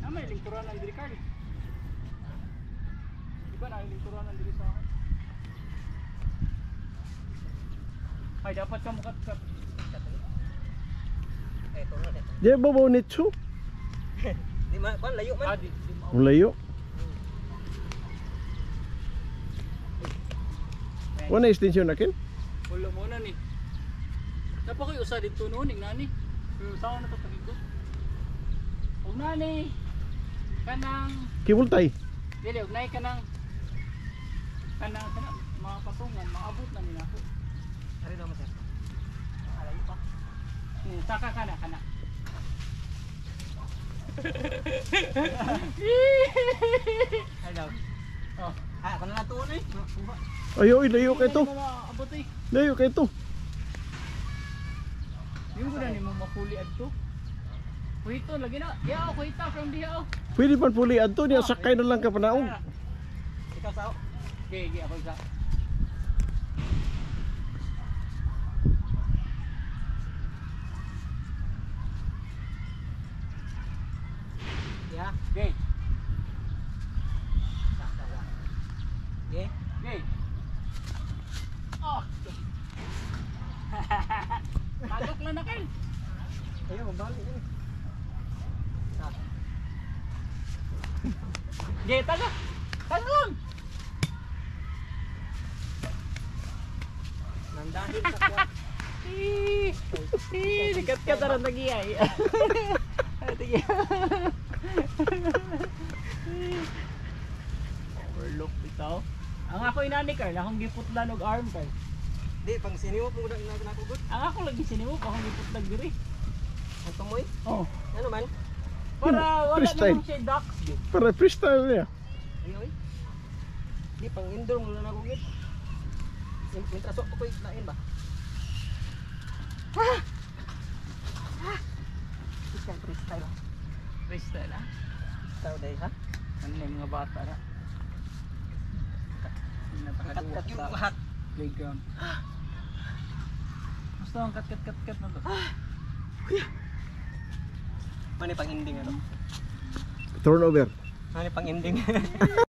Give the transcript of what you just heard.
may lingkuranan diri Carl. Di ba na lingkuranan diri sa akin? Ay dapat ka mukat-kat. Ito na dito. Di ba ba nitsu? Di man, kan layo man. Di Ang layo. Wala extension akin? Wala mo na ni. Dapat ko usa dito noon ning nani. Pero saan na to pagito? Og nani kanang Kibultay. dili og nay kanang mga patungan maabot na nila ako. Ari naman sir. Alayo pa. Saka kana. Hello. Oh, Kana na tuon eh. Ayo, layo kay to. Abot eh. Layo kay to. Yung guna ni mo mapuli adto. Kuito lagi na. Ya, kuita from diha oh. Pwede pa puli adto niya sakay na lang ka panaog. Ikaw sao? Okay, ako isa. Ya. Okay. Okay. Okay. Oh. Tagok lang na kayo. Ayo, mabalik ini. Okay, tagok. Tagok lang. Nandahin sa kuwan. Dekat ka tarang tagiyay. Overlook bitaw. Ang ako inani Carl, akong giputlan og arm Carl. Di pang siniwop mo na nakugod. Ang ako lagi sinimo akong giputlan diri. Ang tumoy. Oh, Ano man? para wala Freestyle. namang siya ducks. Para freestyle niya. Ayo eh. Di pang indoor mo na nakugid. Mintrasok ko koy lain ba? Isang freestyle. Freestyle ah. Tao day ha? Ano na yung mga bata na? Kat yung Sa lahat. playground. Gusto ang kat na to. Mani pang ending ano? Turnover. Mani pang ending.